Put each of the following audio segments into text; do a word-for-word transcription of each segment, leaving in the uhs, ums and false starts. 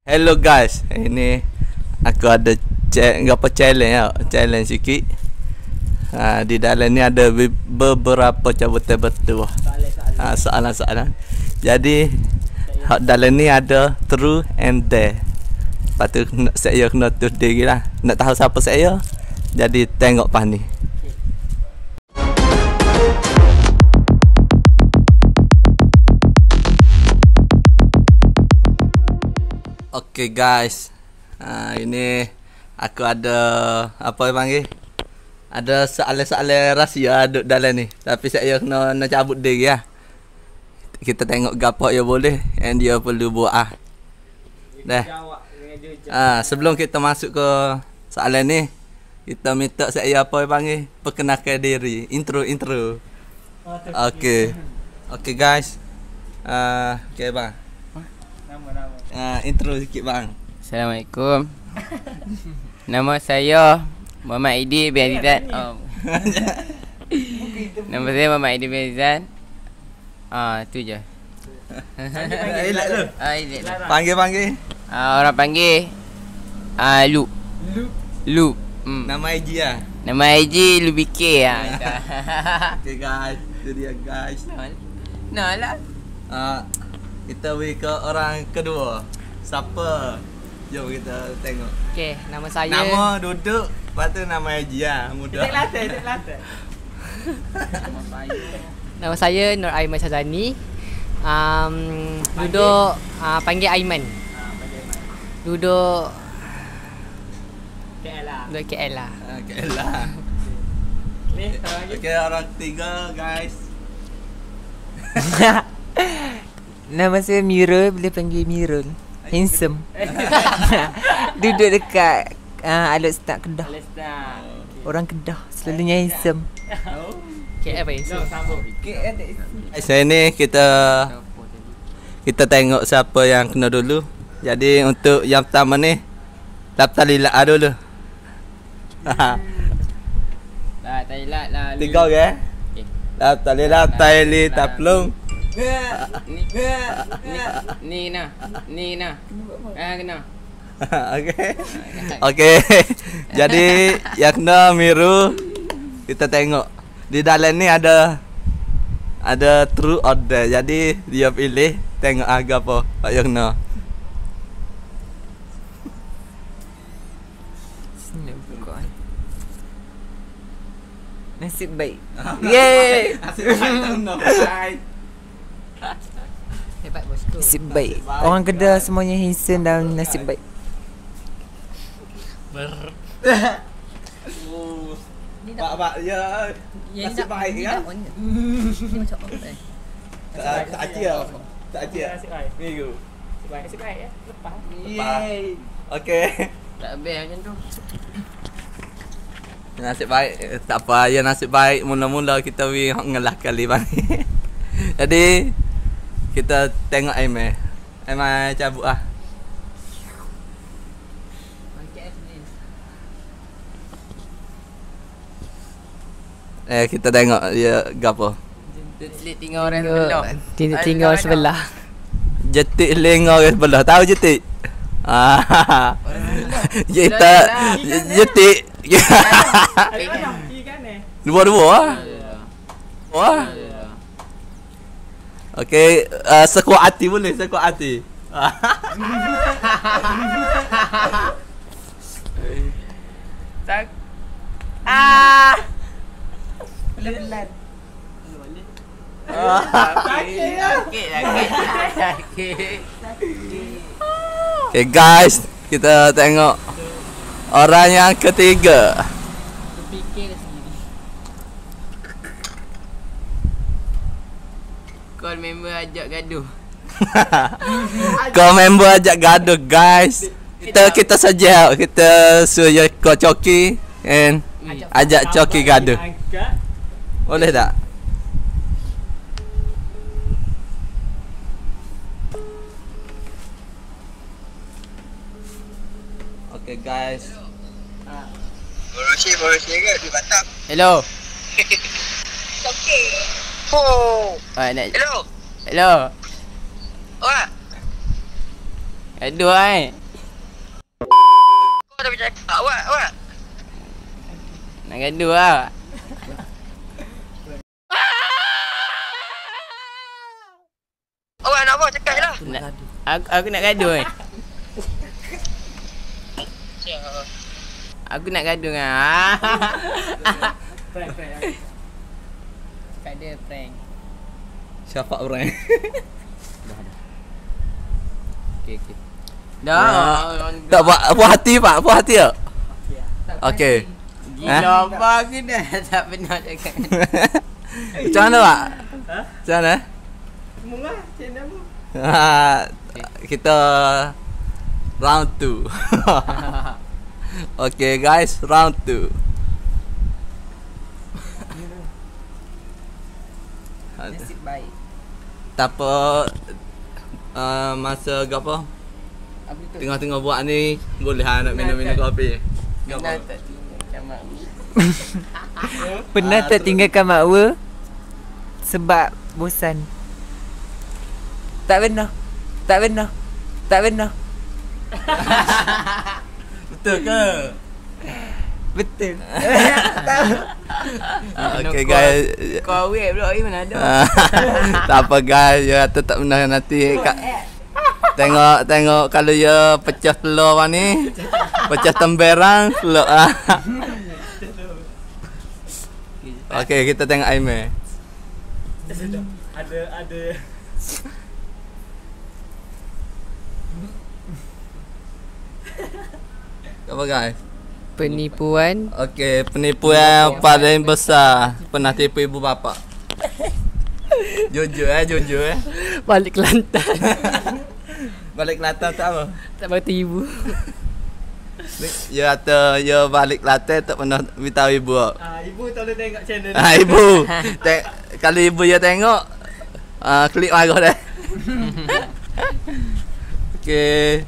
Hello guys, ini aku ada cek apa challenge ya, challenge sikit. Ha, di dalam ni ada beberapa cabutan betul. Ha, soalan-soalan. Jadi dalam ni ada true and dare. Lepas tu saya kena tulis diri lah. Nak tahu siapa saya? Jadi tengok pas ni. Okay guys, ha, ini aku ada apa yang panggil? Ada soalan-soalan rahsia duduk dalam ni. Tapi saya kena nak cabut diri lah. Kita tengok gapo yang boleh and dia perlu buat ah. Dah. Ah, sebelum kita masuk ke soalan ni, kita minta saya apa yang panggil? Perkenalkan diri, intro intro. Okay. Okay guys. Ah, uh, okay bang. Nama-nama. Ah, uh, intro sikit bang. Assalamualaikum. Nama saya Muhammad Aidi bin Azizan. Oh. Nama saya Muhammad Aidi bin Azizan. Ah, tu je. Elak tu. Ah, ini. Panggil-panggil. Ah, orang panggil ah Lu. Lu. Lu. Hmm. Nama I G lah. Nama I G Lu B K ah. Okay guys, itu dia guys. Nah lah. Ah, kita pergi ke orang kedua. Siapa? Jom kita tengok. Okey, nama saya. Nama, duduk, lepas tu nama I G lah. Mudah. Cek Kelantan, cek Kelantan. Nama saya Nur Aiman Syazani. Um, duduk uh, panggil Aiman. Duduk K L lah. duduk K L lah. Ah, K L lah. Ni, orang lagi. Okay, orang ketiga guys. Nama saya Mirul, boleh panggil Mirul. Handsome. Duduk dekat uh, Alut Start Kedah. Alestan. Orang Kedah selalunya handsome. K L apa ya? Jom sambung. Guys, ini kita kita tengok siapa yang kena dulu. Jadi untuk yang pertama ni, daftar lilat dulu. Lah, tailat lah. Lu. Tiga orang eh? Okey. Daftar lilat, taili, taplung. Ni. Ni ni nah. Ni nah. Ah kena. Okay. Okay. Jadi yang kena Miru, kita tengok di dalam ni ada ada true or dare. Jadi dia pilih tengok agak apa pak yang kena. Nasib baik. Yeay. Hebat bosku. Nasib baik. Orang Kedah semuanya handsome dan nasib baik. Oh. Pak pak ya. Nasib baik kan? Ni macam apa eh? Tak tak acia. Tak acia. Nasib baik. Minggu. Nasib baik, nasib baik ya. Lepas. Yeay. Okay. Tak habis macam tu. Nasib baik. Tak apa, ya nasib baik. Mula-mula kita pergi ngelah kali bang. Jadi kita tengok Aiman. Aiman cabut ah. Eh kita tengok dia gapo. Selit tinggal orang sebelah. Tinggal, tinggal sebelah. Jetik lenga orang sebelah. Tahu jetik? Ah. Kita jetik. Ada orang kiri kan eh. Dua-dua ah. Wah. Okey, uh, sekuat hati boleh, sekuat hati. Tak. Ah. Pelan-pelan. Sakit lah. Sakit lah. Sakit. Okay guys, kita tengok orang yang ketiga. Fikir sendiri. Call member ajak gaduh. Kau member ajak gaduh guys. Kita kita saja kita suruh kau coki and ajak coki gaduh. Angkat. Boleh tak? Okay guys. Borosi, borosi ke di Batam? Hello. Okey. Oh. Ah nak. Hello. Hello. Wah. Gaduh eh. Kau dah bercakap, awak, awak. Nak gaduh ah. Awak nak apa? Cakap je lah. Nak, aku, aku nak gaduh eh. Aku nak gaduh ah. Prank, prank. Kat dia prank. Siapa orang? Okey okey. Dah. Tak puas puas hati pak, puas hati tak? Okey. Gila apa aku dah tak pernah cakap. Macam mana pak? Ha? Macam mana? Mungah, channel mu. Ha, kita round two. Okay guys, round two. Nasib baik. Tak apa, uh, masa ke apa? Apa tu? Tengah-tengah buat ni boleh ha, nak minum-minum kopi. Ke Dah apa? tak tinggal mak. Pernah Ah, tak tu- tinggalkan makwa sebab bosan? Tak pernah. Tak pernah. Tak pernah. Betul ke? Betul. Okay guys. Kau awet pula ni mana ada. Ah, tak apa guys, ya tu tak pernah nanti kat, tengok tengok kalau ya pecah telur apa ni, pecah temberang telur ah. Okey, kita tengok Aimee. Ada, ada. Apa guys? Penipuan Okey, penipu yang paling besar pernah tipu ibu bapa. Jujur eh, jujur eh. balik Kelantan. Balik Kelantan tak apa. Tak berarti ibu. Ya kata ya balik Kelantan tak pernah beritahu ibu. Ah, ibu tak boleh tengok channel ni. Ah ibu. Te- kalau ibu ya tengok ah klik marah dah. Okey.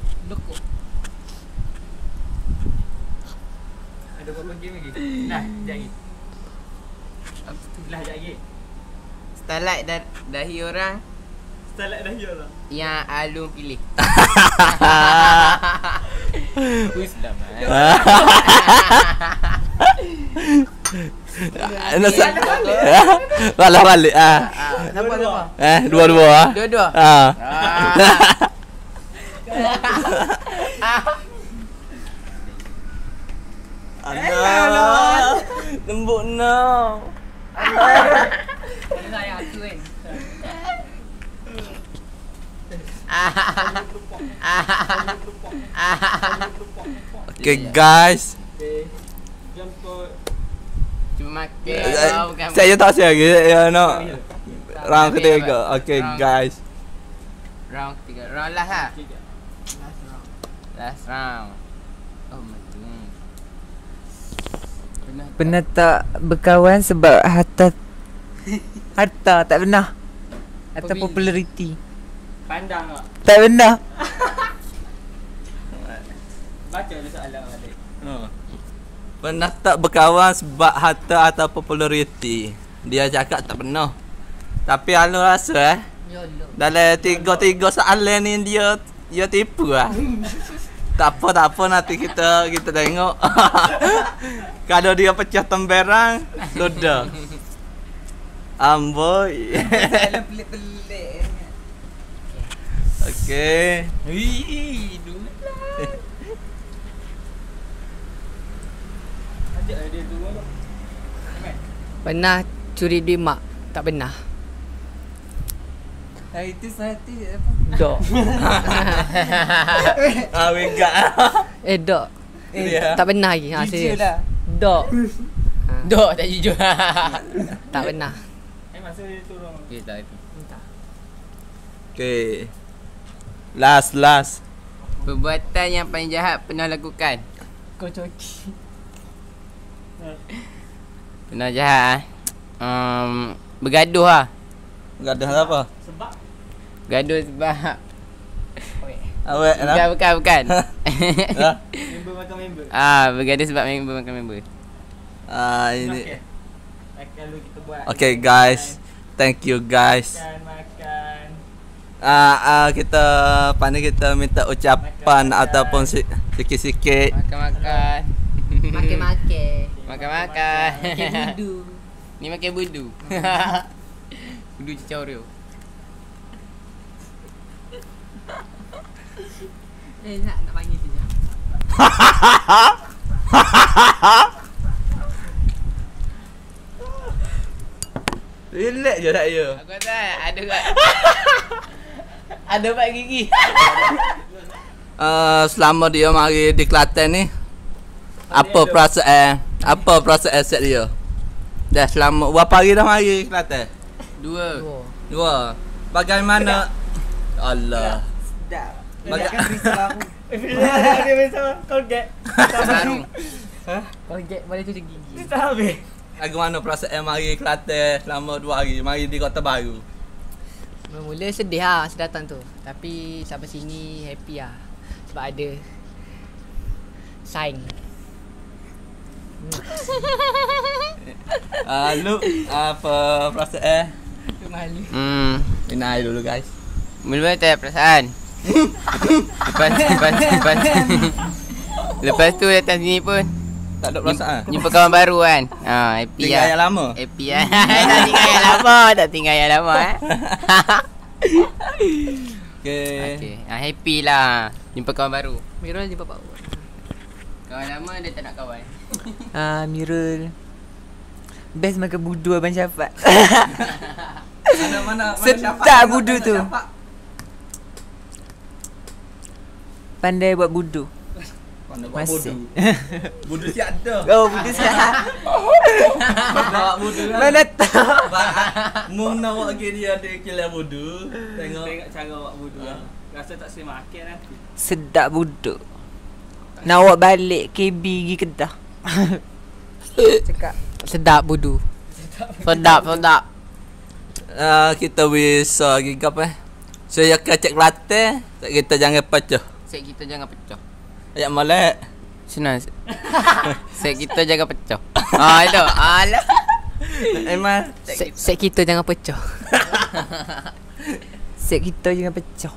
Ada berapa game lagi? Dah, sekejap lagi. Dah, sekejap lagi. Starlight dah dahi orang Starlight dah hilang lah. yang Alung pilih. Uslam eh. Nasa. Walah balik ah. Siapa siapa? Eh dua-dua ah. Dua-dua. Ah. Anak. Lembut no. Sayang aku kan. Okay guys. Okay. Jemput. Cuma makan. Eh, Oh, bukan. Saya tak saya lagi ya no. Round Habis ketiga. apa? Okay Round- guys. Round ketiga. Round last lah. Tiga. Last round. Oh my god. Pernah Pernah tak berkawan sebab harta? Harta tak pernah. Atau Hobi. populariti? Pandang tak? Tak pernah. Baca dulu soalan balik. Pernah tak berkawan sebab harta atau populariti? Dia cakap tak pernah. Tapi Alun rasa eh dalam tiga-tiga soalan ni dia dia tipu lah. Tak apa tak apa nanti kita kita tengok. Kalau dia pecah temberang sudah. Amboi. Pelik-pelik. Okey. Wih, dulu. Ajak dia dulu lah. Pernah curi duit mak? Tak pernah. Hari tu satu apa? Dok. Ah wega. Eh dok. Dia. Tak pernah lagi. Ha Jujur serius. lah. Dok. Dok tak jujur. Tak pernah. Eh, masa dia turun. Okay, tak itu. Okey. Last last. Perbuatan yang paling jahat pernah lakukan. Kau coki. Pernah jahat ah. Um, bergaduh lah. Gadah apa? Sebab Bergaduh sebab Awak bukan nak? bukan bukan. Ah, member makan member. ah, bergaduh sebab member makan member. Ah ini. Okay. Kalau kita buat. Okay guys. Thank you guys. Makan, makan. uh, uh, kita pandai kita minta ucapan ataupun si, sikit-sikit. Makan-makan. Makan-makan. Makan-makan. Makan budu. Ni makan budu. Budu cicau Oreo. Eh, nak nak panggil tu je. Relax je tak ya. Aku rasa ada kat ada pak gigi. Uh, selama dia mari di Kelantan ni, apa perasaan? Apa perasaan set dia? Dah selama berapa hari dah mari Kelantan? Dua. Oh. Dua. Bagaimana? Allah. Sedap. Baga- Kan risau aku. Dia besar kau get. Sarung. Kalau get boleh tu je gigi. Tak habis. Bagaimana perasaan mari Kelantan selama dua hari mari di Kota Baru? Mula-mula sedih lah saya datang tu. Tapi sampai sini happy lah. Sebab ada saing. Ah, uh, lu apa perasaan? Malu. Hmm. Inai dulu guys. Mula-mula tak ada perasaan. lepas, lepas, lepas, lepas tu datang sini pun Tak ada perasaan. jumpa kawan baru kan. Ha, happy Tinggal lah. yang lama. Happy lah. Tak tinggal yang lama, tak tinggal yang lama eh. Okey. Okey, ha, happy lah jumpa kawan baru. Mirul jumpa Pak. Kawan lama dia tak nak kawan. Ah, Mirul. Best makan budu Abang Syafaq. Mana mana mana Sedap Syafiq? budu Mana tu. Syafiq? Pandai buat budu. Mana buat Masih. budu? Budu si ada. Oh, budu sihat. Mana buat budu kan? Mana tahu. Mung nak buat lagi dia ada kila budu. Tengok. Tengok cara awak bodoh lah. Rasa tak sih makan nanti. Sedap budu. Nak awak balik K B pergi Kedah. Cakap. Sedap budu. Sedap, sedap. Uh, kita bisa lagi apa eh? Saya kacak Kelantan, tak kita jangan pecah. Set kita jangan pecah. Ayat molek. Senang. Set kita jangan pecah. Ah, itu. Alah. Emang Set, set kita jangan pecah. Set kita jangan pecah.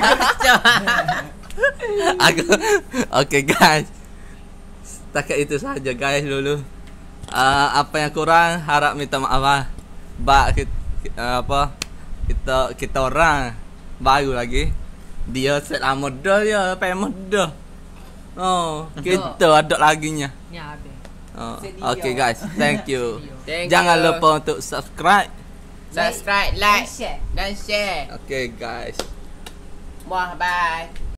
aku okay guys. Setakat itu saja guys dulu. Uh, apa yang kurang harap minta maaf lah. Bak kita, uh, apa kita kita orang baru lagi. Dia set lama dah dia, famous dah. Oh, kita ada laginya. Ni habis. Oh, okay guys, thank you. Thank Jangan you. lupa untuk subscribe. Subscribe, like share. dan share. Okay guys. Wah, bye.